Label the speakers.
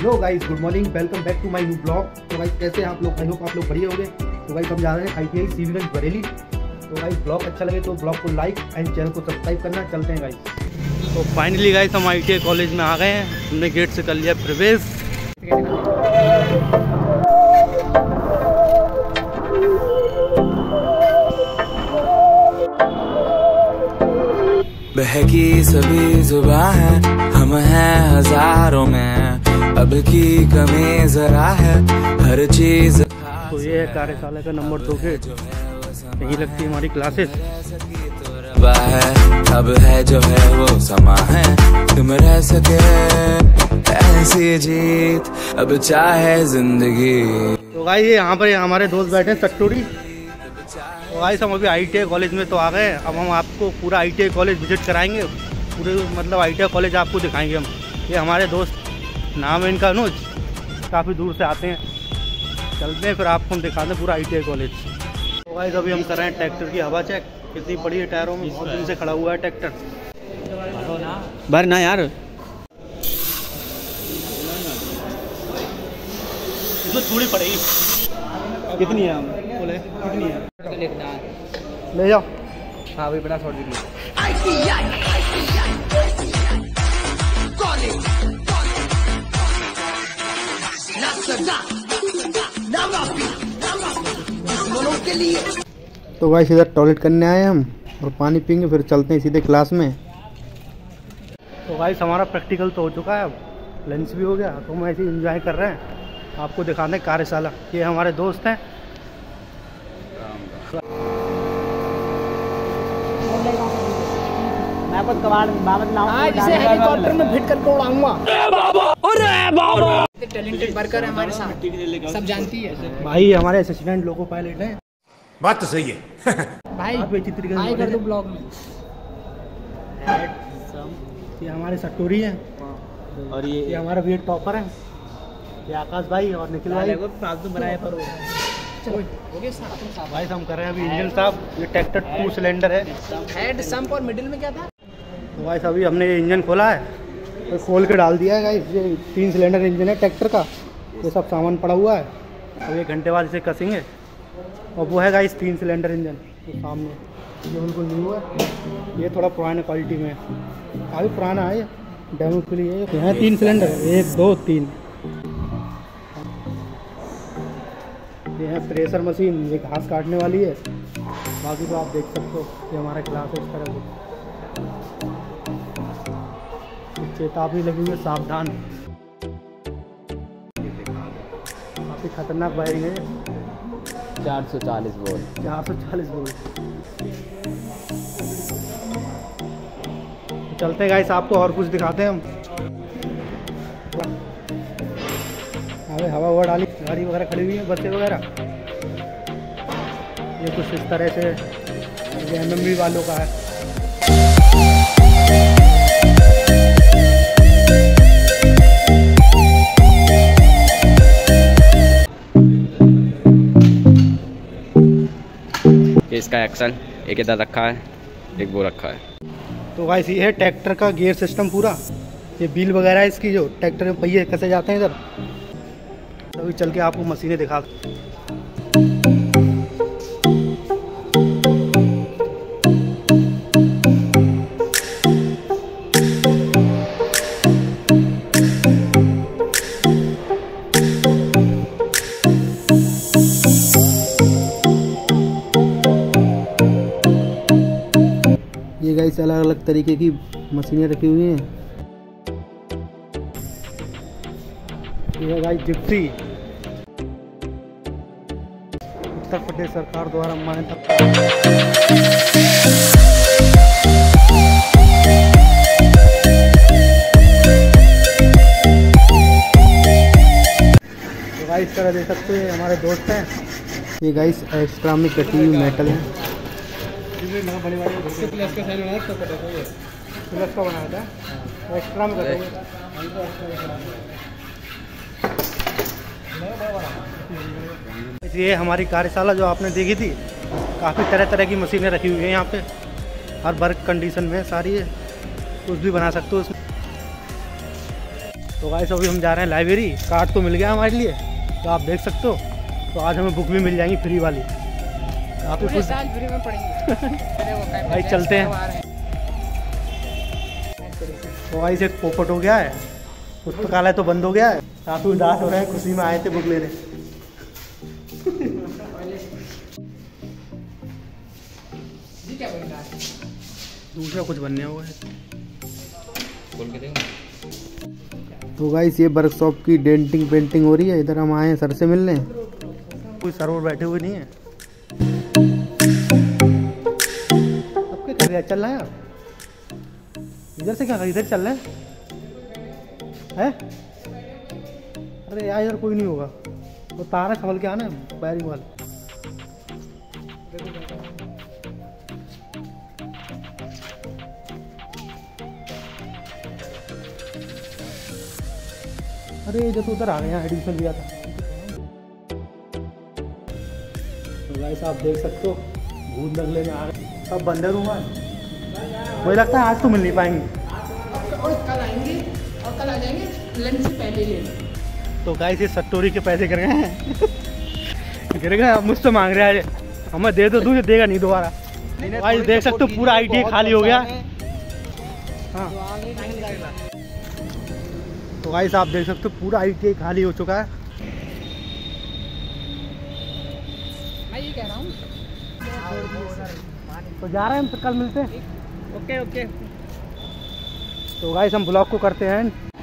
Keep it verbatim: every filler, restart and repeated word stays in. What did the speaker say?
Speaker 1: Hello guys, good morning, welcome back to my new blog. तो guys कैसे हैं आप लोग? आई होप आप लोग बढ़िया होंगे। तो गाइस हम जा रहे हैं आई टी आई सीवीगंज बरेली। तो गाइस ब्लॉग अच्छा लगे तो ब्लॉग को लाइक एंड चैनल को सब्सक्राइब करना। चलते हैं गाइस। तो फाइनली गाइस हम आई टी आई कॉलेज में आ गए हैं। हमने गेट से कर लिया प्रवेश।
Speaker 2: बहकी सभी जुबां है, हम हैं हजारों में, अब की कमी जरा है हर चीज।
Speaker 1: तो ये है कार्यशाला का नंबर दो गेट, यही लगती है हमारी क्लासेस।
Speaker 2: है अब है जो है वो समा है, तुम रह सके ऐसी जीत अब चाहे जिंदगी।
Speaker 1: तो गाइस ये यहाँ पर हमारे दोस्त बैठे हैं सट्टूरी। तो गाइस हम अभी आई टी आई कॉलेज में तो आ गए। अब हम आपको पूरा I T I college visit कराएंगे, पूरे मतलब आई टी आई कॉलेज आपको दिखाएंगे हम। ये हमारे दोस्त, नाम है इनका अनुज, काफ़ी दूर से आते हैं। चलते हैं फिर आपको हम दिखाते हैं पूरा आई टी आई कॉलेज। तो गाइस अभी हम कर रहे हैं ट्रैक्टर की हवा चेक, कितनी पड़ी है टायरों में। बहुत दिन से खड़ा हुआ है ट्रैक्टर।
Speaker 3: भर ना यार,
Speaker 1: इसमें थोड़ी पड़ेगी। कितनी है? हम बोले कितनी है? ले जाओ।
Speaker 3: हाँ भाई, बड़ा शॉर्ट वीडियो।
Speaker 1: तो गाइस इधर टॉयलेट करने आए हम और पानी पीएंगे, फिर चलते हैं सीधे क्लास में। तो गाइस हमारा प्रैक्टिकल तो हो चुका है, अब लंच भी हो गया। तो हम ऐसे एंजॉय कर रहे हैं, आपको दिखाते हैं कार्यशाला। ये हमारे दोस्त हैं।
Speaker 3: मैं बस कबाड़ बाबत लाऊंगा, इसे हेलीकॉप्टर में फिट करके उड़ाऊंगा। अरे बाबा, अरे बाबा, टैलेंटेड वर्कर है हमारे साथ, सब जानती है।
Speaker 1: भाई हमारे असिस्टेंट लोको पायलट हैं।
Speaker 4: बात तो सही है।
Speaker 3: भाई भाई कर दो ब्लॉग में।
Speaker 1: ये हमारे सट्टूरी हैं और ये ये हमारा वेट टॉपर है। ये आकाश भाई और निखिल भाई।
Speaker 3: फालतू बनाए पर
Speaker 1: भाई हम कर रहे हैं अभी इंजन साहब। ये ट्रैक्टर टू सिलेंडर है।
Speaker 3: हेड, सम्प और मिडिल में क्या था?
Speaker 1: तो भाई अभी हमने ये इंजन खोला है, तो खोल के डाल दिया है गाइस। ये तीन सिलेंडर इंजन है ट्रैक्टर का। ये सब सामान पड़ा हुआ है, अब एक घंटे बाद इसे कसेंगे। और वो है गाइस तीन सिलेंडर इंजन, तो सामने ये बिल्कुल न्यू है। ये थोड़ा पुराने क्वालिटी में है, काफ़ी पुराना है। ये डेमो के लिए ये है तीन सिलेंडर, एक दो तीन। ये है प्रेशर मशीन, ये घास काटने वाली है। बाकी तो आप देख सकते हो, ये हमारा क्लास है इस तरह से। चेतावनी लगी हुई है, सावधान। काफ़ी खतरनाक वायरिंग है।
Speaker 3: चार सौ चालीस वोल्ट
Speaker 1: चार सौ चालीस वोल्ट। चलते हैं गाइस, आपको और कुछ दिखाते हैं हम। हमें हवा ववा डाली, गाड़ी वगैरह खड़ी हुई है, बसें वगैरह। ये कुछ इस तरह से एम एम बी वालों का है।
Speaker 3: इसका एक्शन एक इधर रखा है, एक वो रखा है।
Speaker 1: तो गाइस ये है ट्रैक्टर का गियर सिस्टम पूरा। ये व्हील वगैरह है इसकी, जो ट्रैक्टर में पहिए कसे जाते हैं इधर। अभी चल के आपको मशीनें दिखा। ये गाइस अलग अलग तरीके की मशीनें रखी हुई हैं। ये गाइस जिप्सी, उत्तर प्रदेश सरकार द्वारा मान्यता। तो गाइस इस तरह देख सकते हैं, हमारे दोस्त हैं। ये गाइस एक्स्ट्रा में कटी हुई मेटल है। प्लस का साइन बनाया, प्लस का बनाया था, एक्स्ट्रा में कटा हुआ। ये हमारी कार्यशाला जो आपने देखी थी, काफ़ी तरह तरह की मशीनें रखी हुई हैं यहाँ पे। हर वर्क कंडीशन में सारी है, कुछ भी बना सकते हो उसमें। तो गाइस अभी हम जा रहे हैं लाइब्रेरी, कार्ड तो मिल गया हमारे लिए, तो आप देख सकते हो। तो आज हमें बुक भी मिल जाएंगी फ्री वाली, काफ़ी कुछ
Speaker 3: साल फ्री में पढ़ेंगे।
Speaker 1: भाई चलते हैं। तो गाइस एक पोपट हो गया है, पुस्तकालय तो बंद हो गया है, काफ़ी उदास हो रहे हैं, खुशी में आए थे बुक लेने। दूसरा कुछ बनने हुआ है। तो गाइस ये वर्कशॉप की डेंटिंग पेंटिंग हो रही है, इधर हम आए हैं सर से मिलने, कोई सर और बैठे हुए नहीं है। अब क्या कर रहे हैं, चल रहा है आप इधर से, क्या इधर चल रहे हैं है? अरे यार इधर कोई नहीं होगा, तो तारा संभल के आना है वायरिंग वाला। अरे जो तो उधर आ गए हैं, एडमिशन लिया था। तो गाइस आप देख सकते हो भूत नगले में आ गए, सब बंद है रूम। मुझे लगता है आज तो मिल नहीं पाएंगे,
Speaker 3: और कल आएंगे और कल आ जाएंगे लंच से पहले ही।
Speaker 1: तो गाइस ये सट्टोरी के पैसे गिर गए हैं गिर गए, मुझसे मांग रहे हैं, हमें दे दो, दूसरे देगा नहीं दोबारा। गाइस देख सकते हो पूरा आई टी आई खाली हो गया। हाँ तो गाइस आप देख सकते हो पूरा आई टी आई खाली हो चुका है।
Speaker 3: मैं ये कह रहा हूँ
Speaker 1: तो जा रहे हैं हम, फिर कल मिलते हैं।
Speaker 3: Okay okay.
Speaker 1: तो गाइस हम ब्लॉग को करते हैं।